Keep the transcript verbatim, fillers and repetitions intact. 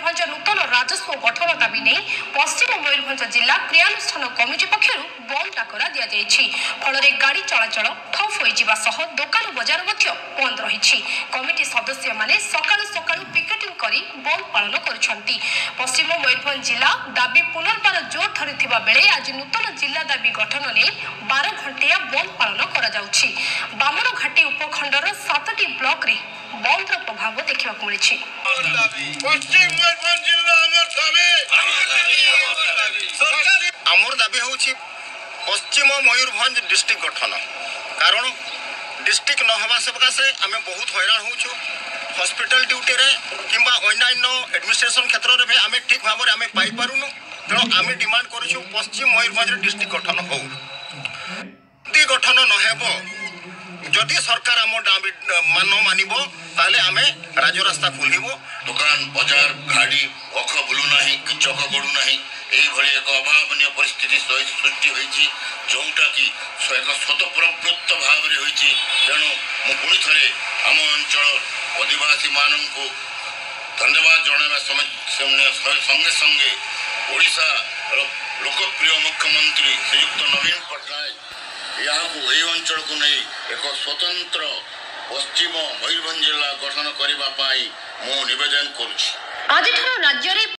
मयूरभंज नूतन राजस्व गठन दाबी नहीं पश्चिम मयूरभंज जिला क्रियानुष्ठान कमिटी पक्षर बंद डाकरा दि जाएगी। फल गाड़ी चलाचल ठप हो दोकान बजार बंद रही। कमिटी सदस्य माने सकाळु सकाळु पिकेटिंग करी बंद पालन करुछंती। पश्चिम मयूरभंज जिला दाबी पुनर्बार जोर धरिथिबा बेले आज नूतन जिला दाबी गठन ने बारह घंटिया बंद पालन करा जाउछि। बामनघाटी उपखंडर सातटी ब्लॉक रे बंद प्रभाव देखा मिली। आमर दाबी हूँ पश्चिम मयूरभंज डिस्ट्रिक्ट गठन कारण डिस्ट्रिक्ट नहवा सकाशे आम बहुत हैरान होचु। हॉस्पिटल ड्यूटी रे किंबा अन्य एडमिनिस्ट्रेशन क्षेत्र में आम ठीक भाव में आम पाई पारुनु। तेणु आम डिमांड करूँ पश्चिम मयूरभंज डिस्ट्रिक्ट गठन हो गठन नहेब जदि सरकार आम दाबी मान मानब ताले आम राजरास्ता खोलबो। दुकान बाजार गाड़ी अख बुलू ना कि चक गड़ू ना यही एक अभावन परिस्थिति सृष्टि होती जोटा कि एक स्वतःप्रवृत्त भाव में होती। तेणु मुझे थे आम अंचल आदिवासी मान को धन्यवाद जनावा संगे संगे ओडिशा लोकप्रिय मुख्यमंत्री श्रीयुक्त नवीन पट्टनायक यहाँ यही अंचल को नहीं एक स्वतंत्र पश्चिम मयूरभंज जिला गठन करने मु निवेदन करुछि। आज राज्य